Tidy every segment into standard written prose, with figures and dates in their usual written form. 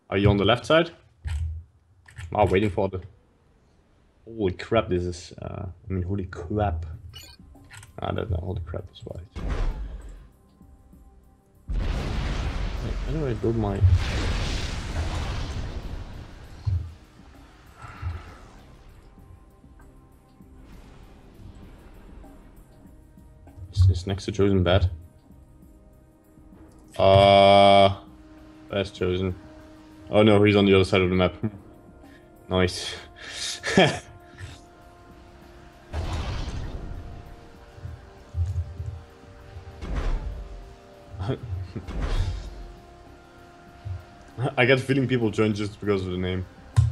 Are you on the left side? Ah, waiting for the... Holy crap, this is... I mean, holy crap. Ah, that's not holy crap, that's right. Wait, how do I build my... Is next to Chosen bad? That's Chosen. Oh no, he's on the other side of the map. Nice. I get the feeling people join just because of the name.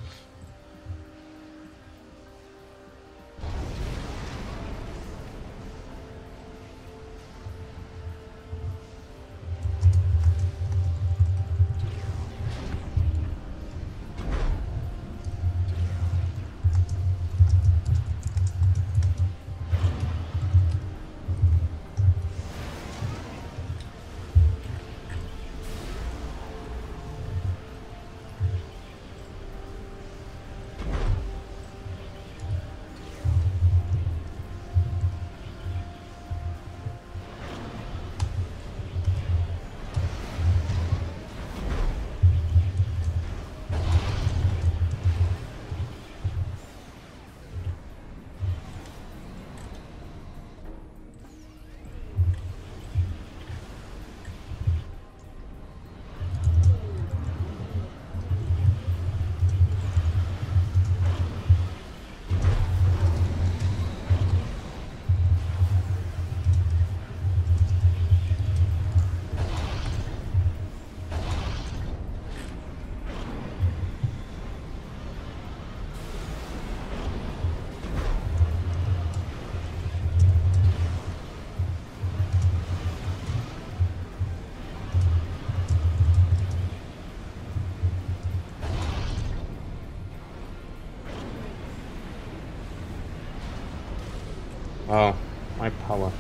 Oh, my power.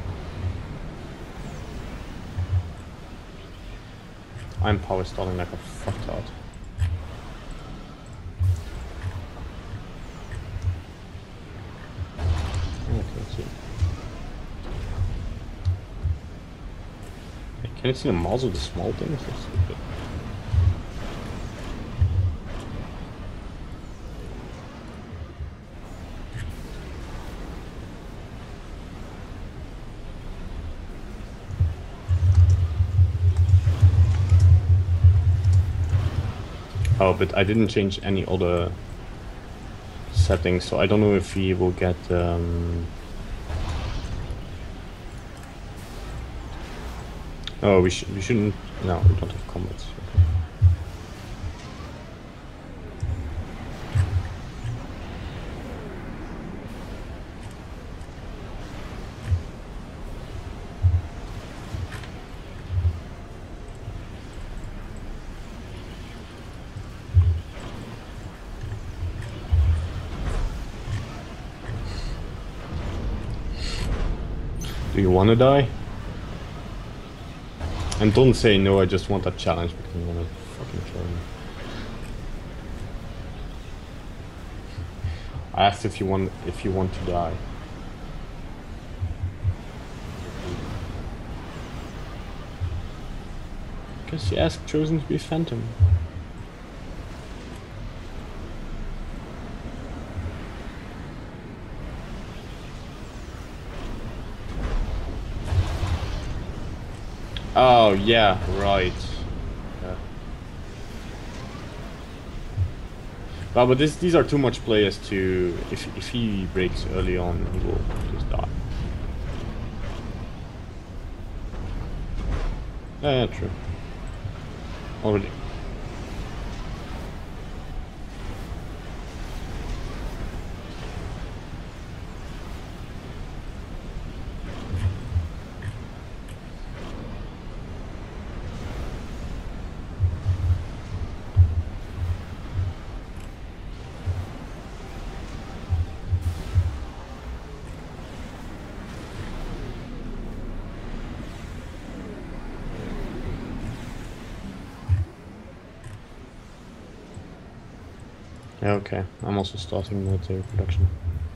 I'm power stalling like a fucktard. Okay, see. Can you see the mouse of the small things? That's stupid. Oh, but I didn't change any other settings, so I don't know if he will get... Oh, we shouldn't... No, we don't have combats. Okay. Do you want to die? And don't say no, I just want a challenge because I'm gonna fucking kill him. I asked if you want to die. Because you asked Chosen to be Phantom. Oh yeah, right. Yeah. Well, but these are too much players to... If he breaks early on, he will just die. Yeah, true. Already. Yeah, okay. I'm also starting military production.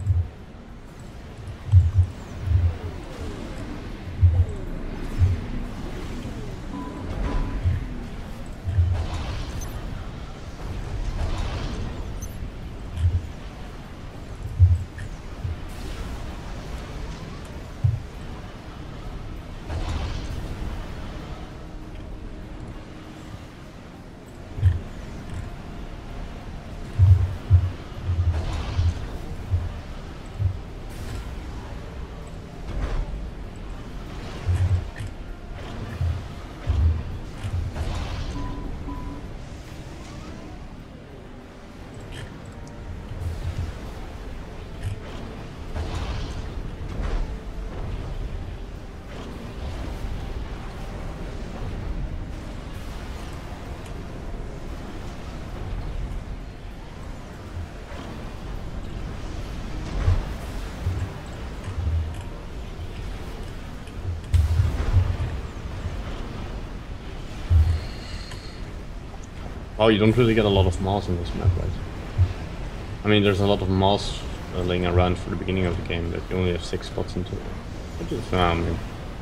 Oh, you don't really get a lot of Mars in this map, right? I mean, there's a lot of Mars laying around for the beginning of the game, but you only have 6 spots into it. Which is, maybe.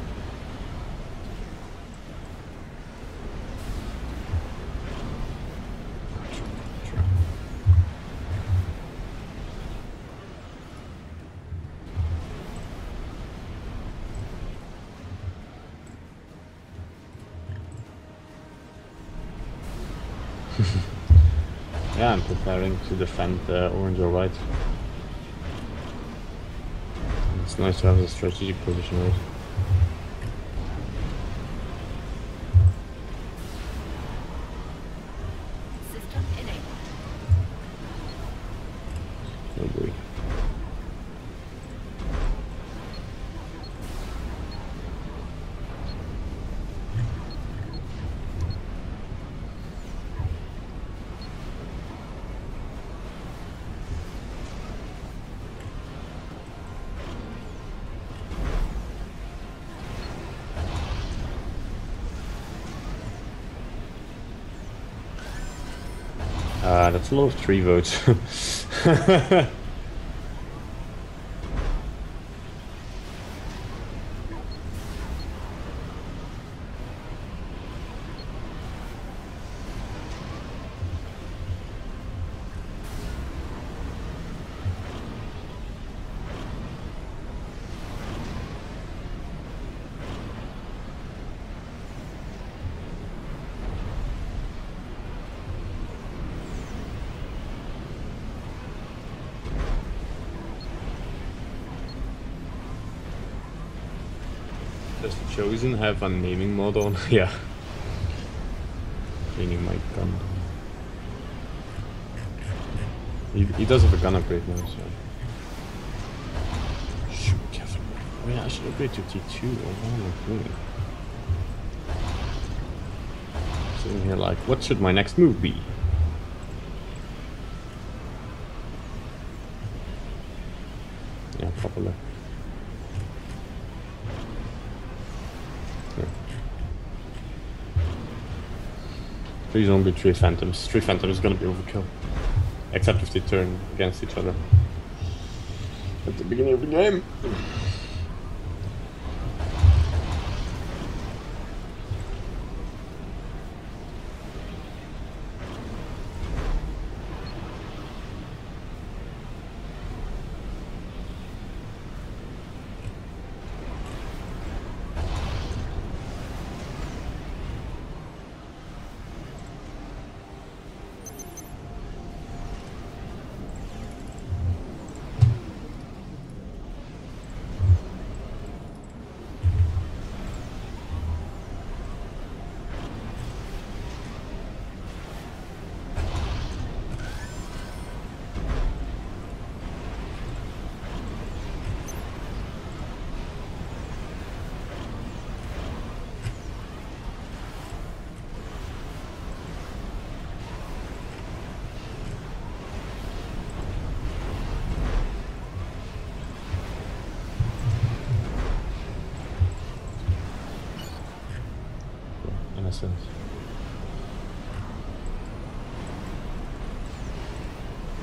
Yeah, I'm preparing to defend orange or white. It's nice to have a strategic position, right? System enabled. Oh boy. That's a lot of 3 votes. Does the Chosen have a naming mod on? Yeah. Cleaning my gun. He does have a gun upgrade now, so. Shoot, Kevin. Oh yeah, I should upgrade to T2. What am I doing? Sitting here like, what should my next move be? Yeah, probably. Please don't be 3 Phantoms. 3 Phantoms is gonna be overkill. Except if they turn against each other. At the beginning of the game. Innocent.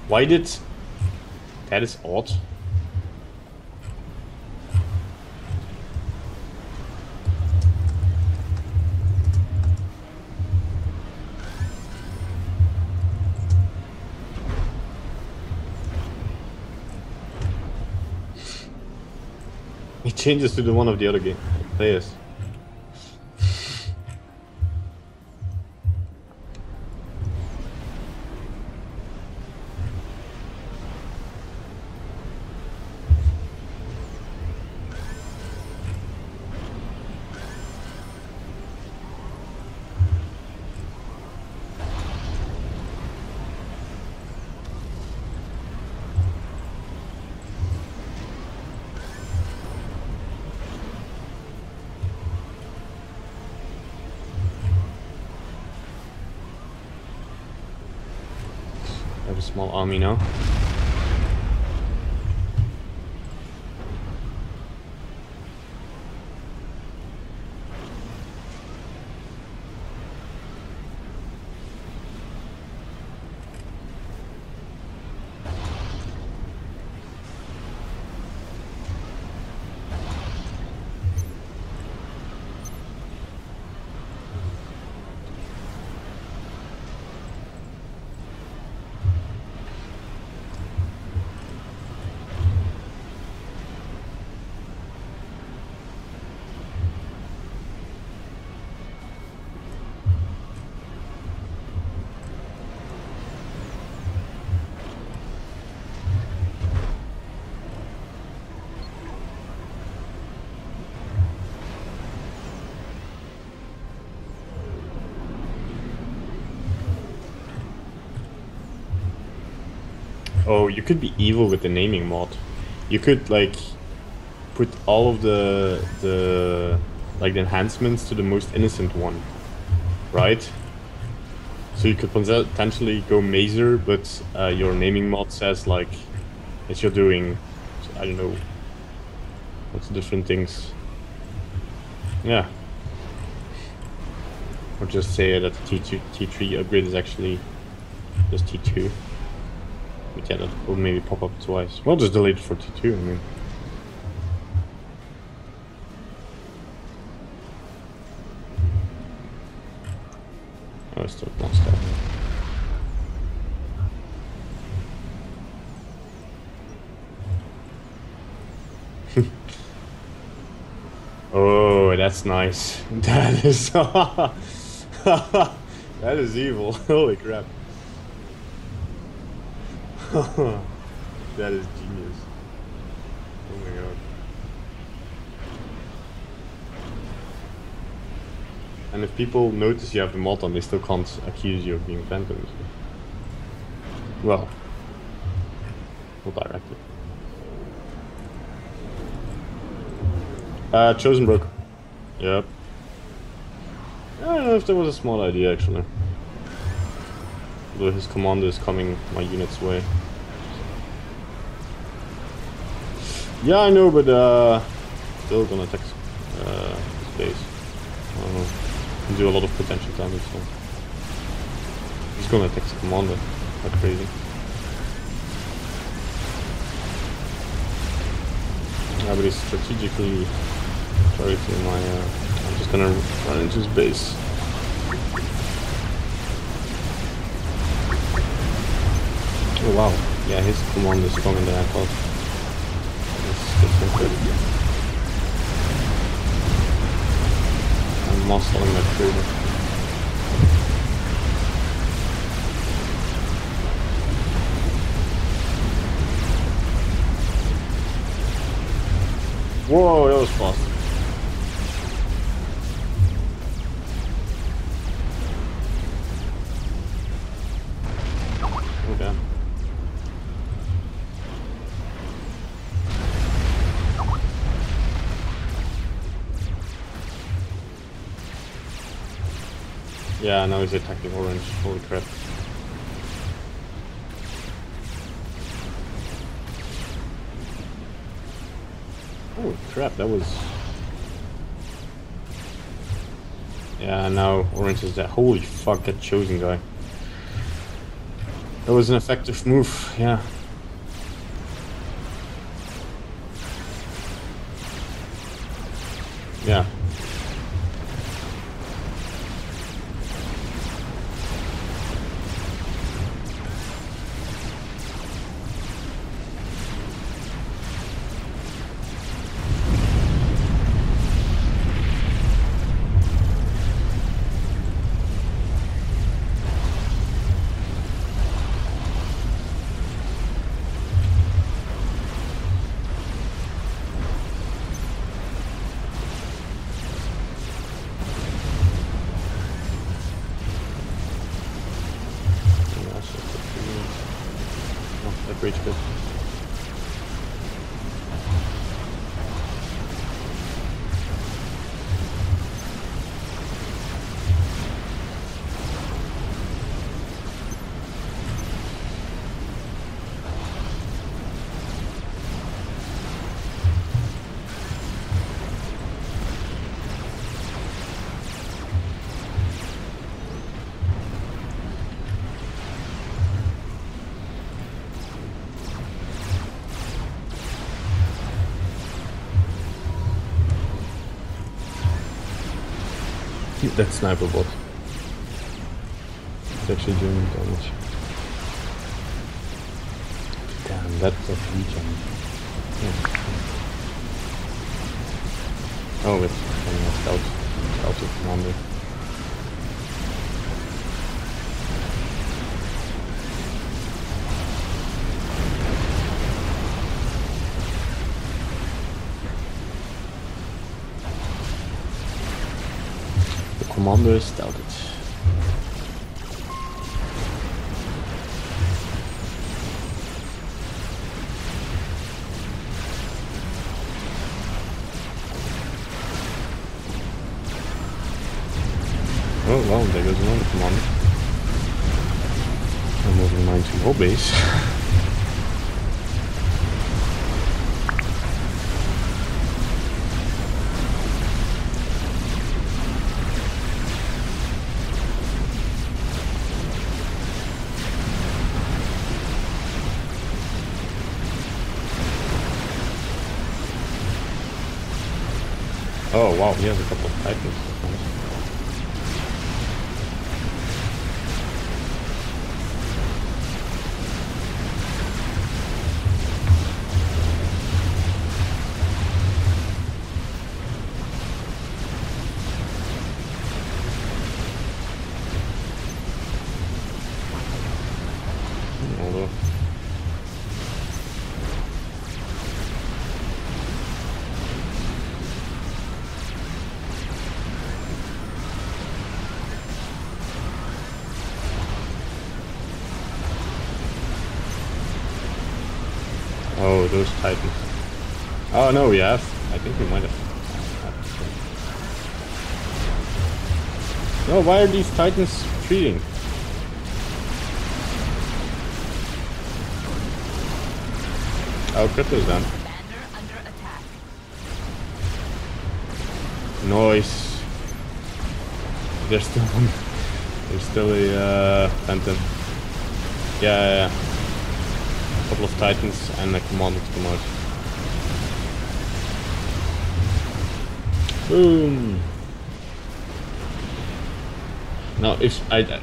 Why did... That is odd. It changes to the one of the other game players. I have a small army now. Oh, you could be evil with the naming mod. You could like put all of the like the enhancements to the most innocent one, right? So you could potentially go Mazer, but your naming mod says like that you're doing, I don't know, what's the different things. Yeah. Or just say that the T3 upgrade is actually just T2. But yeah, that will maybe pop up twice. Well, just delete it for T2, I mean. Oh, it's still not stopping. Oh, that's nice. That is... that is evil. Holy crap. That is genius. Oh my god. And if people notice you have the mod on, they still can't accuse you of being phantoms. Well, not directly. Chosen broke. Yep. I don't know if that was a smart idea actually. Although his commander is coming my unit's way. Yeah, I know, but still gonna attack space. I don't know. Do a lot of potential damage. So. He's gonna attack the commander. Like crazy. Yeah, but he's strategically targeting my. I'm just gonna run into his base. Oh wow, yeah, his command is stronger than I thought. That's incredible. I'm muscling that trader. Whoa, that was fast. Okay. Yeah, now he's attacking orange. Holy crap. Holy crap, that was... Yeah, now orange is that. Holy fuck, that chosen guy. That was an effective move, yeah. Yeah. Bridge good. That sniper bot. It's actually doing damage. Damn, that's a regen. Yeah. Oh, it's scout commander. Commander is scouted. Oh well, there goes another commander. I'm moving mine to your base. Oh wow, he has a couple of titans. Although oh, those titans. Oh no, we have. I think we might have. No, why are these titans retreating? Oh, crypto's done. Noise. There's still a phantom. Yeah. A couple of titans and a commander to come out. Boom. Now if I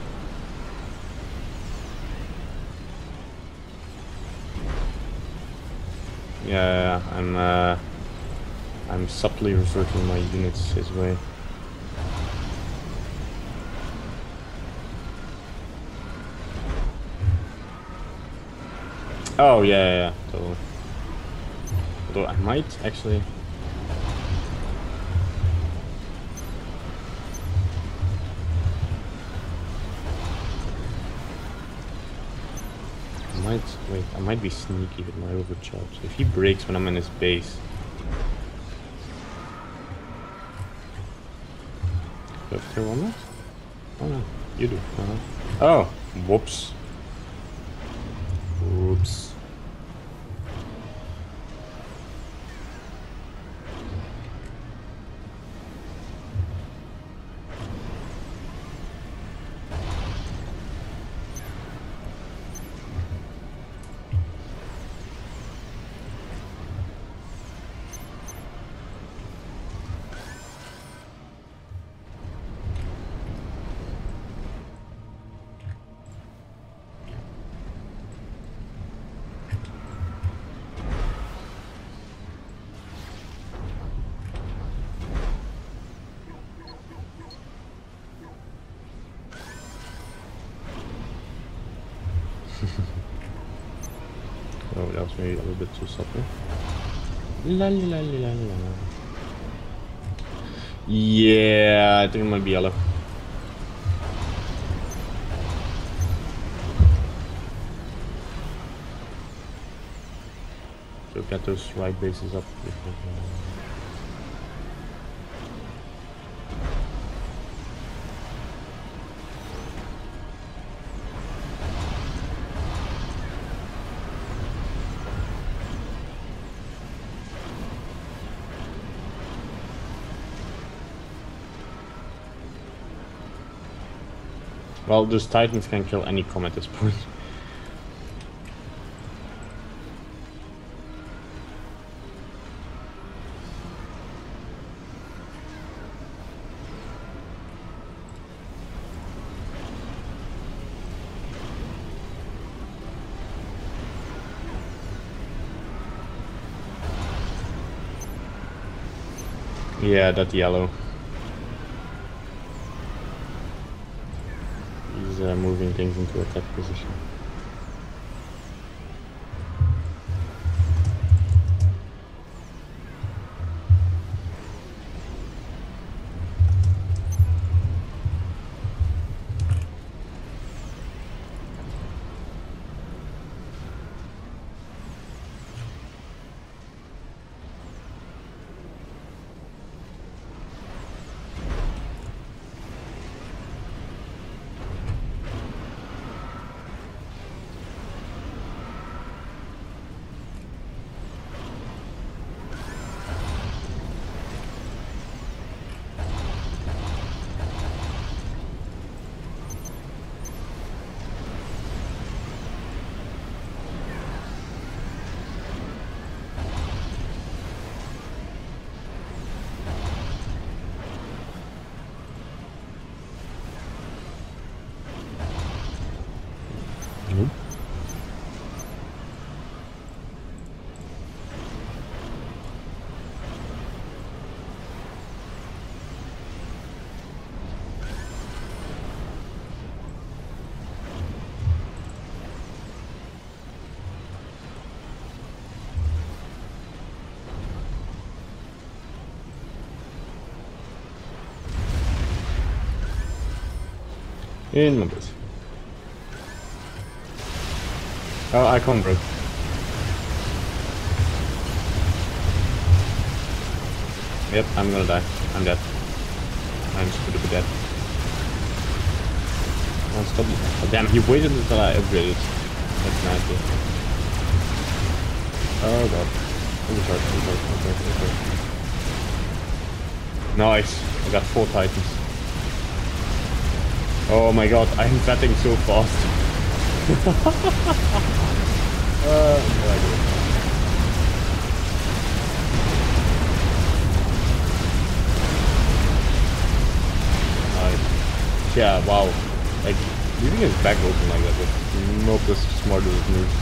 yeah, I'm subtly reverting my units his way. Oh yeah, totally. Although I might actually. I might be sneaky with my overcharge. If he breaks when I'm in his base. Do I have to on that? Oh no, you do. Oh, whoops. Whoops. Oh, that was maybe a little bit too subtle. La la la la la. Yeah, I think it might be yellow. So get those right bases up. Well, those Titans can kill any comm at this point. Yeah, that yellow. He's moving things into attack position. Nope. In my base. Oh, icon broke. Yep, I'm gonna die. I'm dead. I'm super dead. Oh, stop. Oh, damn, he waited until I upgraded. That's nasty. Oh god. Overcharge. Nice. I got 4 Titans. Oh my god, I'm vetting so fast. Nice. Yeah, wow. Like, leaving his back open like that was not the smartest move.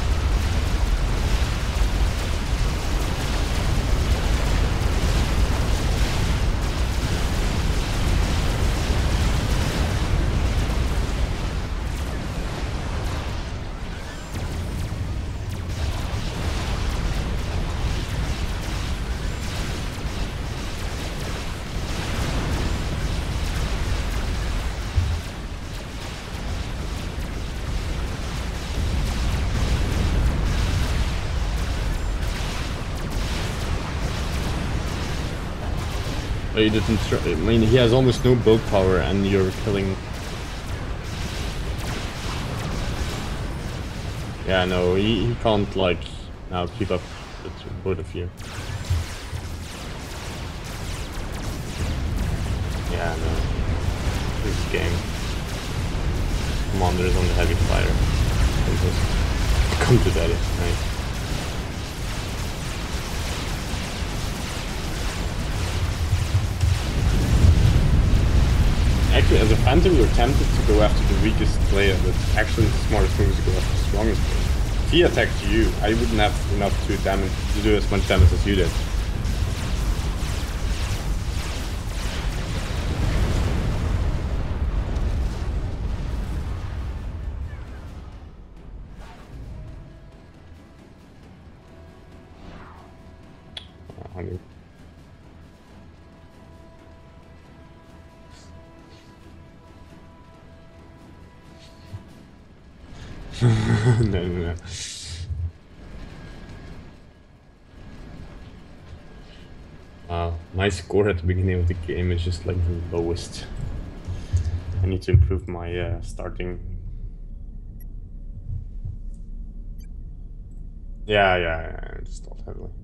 He didn't. I mean, he has almost no build power, and you're killing. Yeah, no, he can't like now keep up with both of you. Yeah, no, this game. Commanders on the heavy fire. Just come to daddy, right? Actually, as a Phantom, you're tempted to go after the weakest player, but actually the smartest move is to go after the strongest player. If he attacked you, I wouldn't have enough to do as much damage as you did. funny. No. My score at the beginning of the game is just like the lowest. I need to improve my starting. Yeah, I just thought heavily.